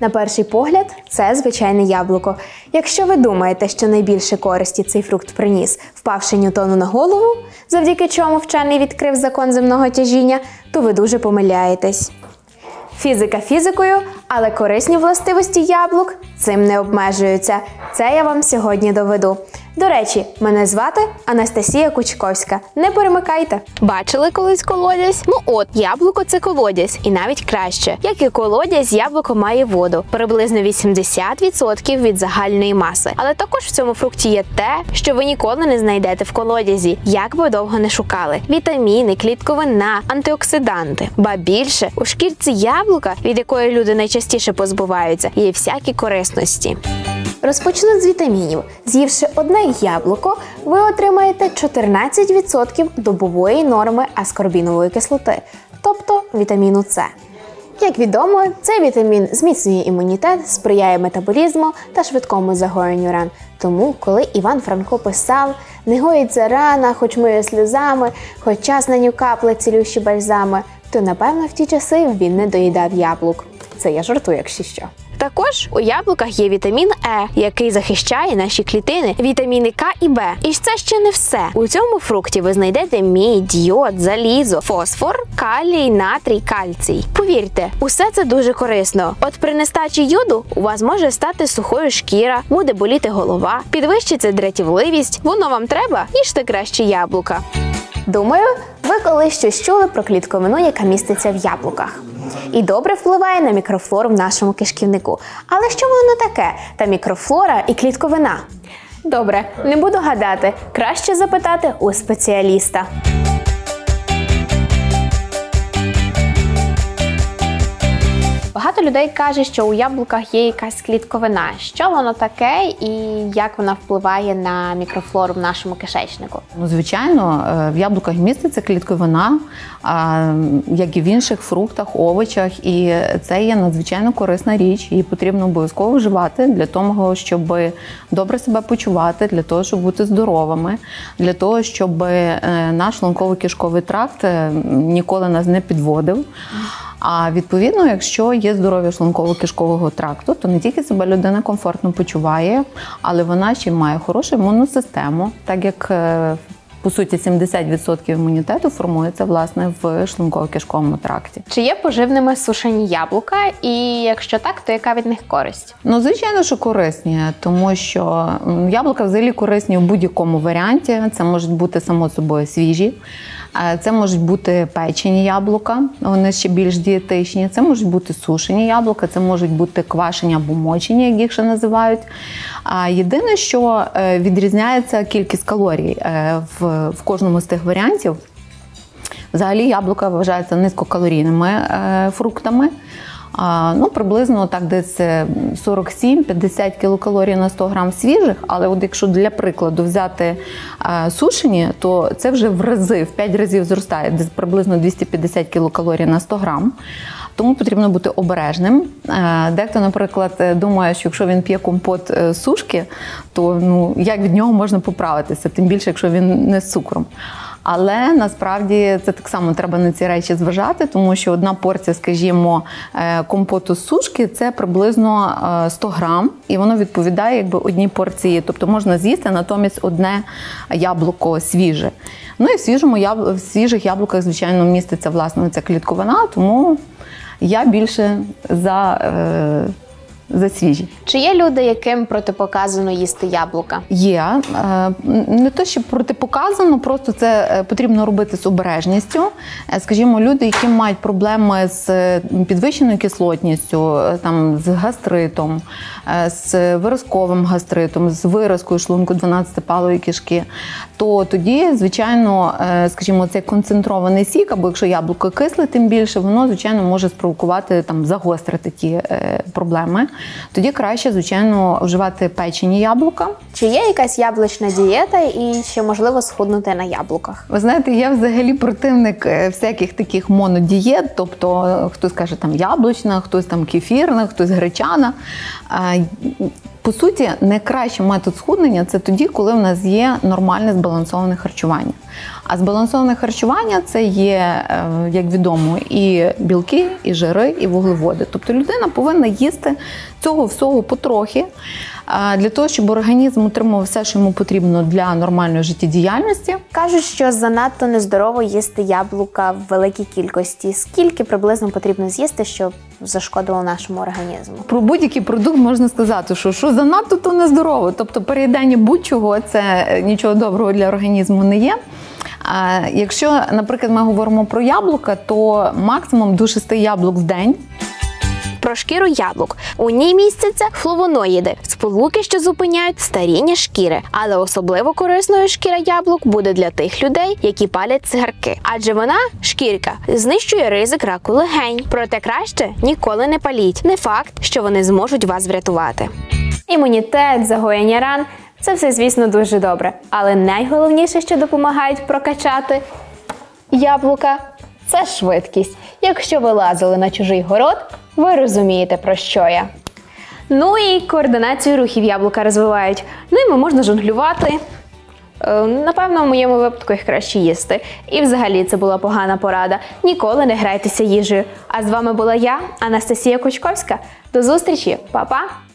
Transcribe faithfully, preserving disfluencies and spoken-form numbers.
На перший погляд, це звичайне яблуко. Якщо ви думаєте, що найбільше користі цей фрукт приніс, впавши Ньютону на голову, завдяки чому вчений відкрив закон земного тяжіння, то ви дуже помиляєтесь. Фізика фізикою, але корисні властивості яблук цим не обмежуються. Це я вам сьогодні доведу. До речі, мене звати Анастасія Кучковська. Не перемикайте. Бачили колись колодязь? Ну от, яблуко – це колодязь. І навіть краще. Як і колодязь, яблуко має воду. Приблизно вісімдесят відсотків від загальної маси. Але також в цьому фрукті є те, що ви ніколи не знайдете в колодязі, як би довго не шукали. Вітаміни, клітковина, антиоксиданти. Ба більше, у шкірці яблука, від якої люди найчастіше позбуваються, є всякі корисності. Розпочну з вітамінів. З'ївши одне яблуко, ви отримаєте чотирнадцять відсотків добової норми аскорбінової кислоти, тобто вітаміну С. Як відомо, цей вітамін зміцнює імунітет, сприяє метаболізму та швидкому загоєнню ран. Тому, коли Іван Франко писав «Не гоїться рана, хоч миє сльозами, хоч час на ню капле цілющі бальзами», то, напевно, в ті часи він не доїдав яблук. Це я жартую, якщо що. Також у яблуках є вітамін Е, який захищає наші клітини, вітаміни К і Б. І це ще не все. У цьому фрукті ви знайдете мідь, йод, залізо, фосфор, калій, натрій, кальцій. Повірте, усе це дуже корисно. От при нестачі йоду у вас може стати сухою шкіра, буде боліти голова, підвищиться дратівливість. Воно вам треба? Їжте краще яблука. Думаю, ви колись щось чули про клітковину, яка міститься в яблуках. І добре впливає на мікрофлору в нашому кишківнику. Але що воно таке, та мікрофлора і клітковина? Добре, не буду гадати. Краще запитати у спеціаліста. Багато людей каже, що у яблуках є якась клітковина. Що воно таке і як вона впливає на мікрофлору в нашому кишечнику? Ну, звичайно, в яблуках міститься клітковина, як і в інших фруктах, овочах. І це є надзвичайно корисна річ. Її потрібно обов'язково вживати для того, щоб добре себе почувати, для того, щоб бути здоровими, для того, щоб наш шлунково-кишковий тракт ніколи нас не підводив. А відповідно, якщо є здоров'я шлунково-кишкового тракту, то не тільки себе людина комфортно почуває, але вона ще має хорошу імунну систему, так як, по суті, сімдесят відсотків імунітету формується, власне, в шлунково-кишковому тракті. Чи є поживними сушені яблука? І якщо так, то яка від них користь? Ну, звичайно, що корисні, тому що яблука взагалі корисні в будь-якому варіанті. Це можуть бути, само собою, свіжі. Це можуть бути печені яблука, вони ще більш дієтичні. Це можуть бути сушені яблука, це можуть бути квашені або мочені, як їх ще називають. Єдине, що відрізняється кількість калорій в, в кожному з тих варіантів. Взагалі яблука вважаються низькокалорійними фруктами. Ну, приблизно так десь сорок сім - п'ятдесят кілокалорій на сто грам свіжих, але от якщо для прикладу взяти а, сушені, то це вже в рази, в п'ять разів зростає, десь приблизно двісті п'ятдесят кілокалорій на сто грам. Тому потрібно бути обережним. Дехто, наприклад, думає, що якщо він п'є компот з сушки, то ну, як від нього можна поправитися, тим більше, якщо він не з цукром. Але насправді це так само треба на ці речі зважати, тому що одна порція, скажімо, компоту з сушки – це приблизно сто грам, і воно відповідає якби одній порції, тобто можна з'їсти натомість одне яблуко свіже. Ну і в, свіжому, в свіжих яблуках, звичайно, міститься, власне, ця клітковина, тому я більше за... Е за свіжі. Чи є люди, яким протипоказано їсти яблука? Є. Не те, що протипоказано, просто це потрібно робити з обережністю. Скажімо, люди, які мають проблеми з підвищеною кислотністю, там, з гастритом, з виразковим гастритом, з виразкою шлунку дванадцятипалої кишки, то тоді, звичайно, скажімо, цей концентрований сік, або якщо яблуко кисле, тим більше, воно, звичайно, може спровокувати, там, загострити ті проблеми. Тоді краще, звичайно, вживати печені яблука. Чи є якась яблучна дієта і чи можливо схуднути на яблуках? Ви знаєте, я взагалі противник всяких таких монодієт, тобто хтось каже там яблучна, хтось там кефірна, хтось гречана. По суті, найкращий метод схуднення – це тоді, коли в нас є нормальне збалансоване харчування. А збалансоване харчування – це є, як відомо, і білки, і жири, і вуглеводи. Тобто людина повинна їсти цього всього потрохи, для того, щоб організм отримав все, що йому потрібно для нормальної життєдіяльності. Кажуть, що занадто нездорово їсти яблука в великій кількості. Скільки приблизно потрібно з'їсти, щоб зашкодило нашому організму? Про будь-який продукт можна сказати, що що занадто, то нездорово. Тобто переїдання будь-чого – це нічого доброго для організму не є. А якщо, наприклад, ми говоримо про яблука, то максимум до шести яблук в день. Про шкіру яблук. У ній містяться флавоноїди, сполуки, що зупиняють старіння шкіри. Але особливо корисною шкіра яблук буде для тих людей, які палять цигарки. Адже вона, шкірка, знищує ризик раку легень. Проте краще ніколи не паліть. Не факт, що вони зможуть вас врятувати. Імунітет, загоєння ран – це все, звісно, дуже добре. Але найголовніше, що допомагають прокачати яблука – це швидкість. Якщо ви лазили на чужий город, ви розумієте, про що я. Ну і координацію рухів яблука розвивають. Ними можна жонглювати. Е, напевно, в моєму випадку їх краще їсти. І взагалі це була погана порада. Ніколи не грайтеся їжею. А з вами була я, Анастасія Кучковська. До зустрічі, па-па!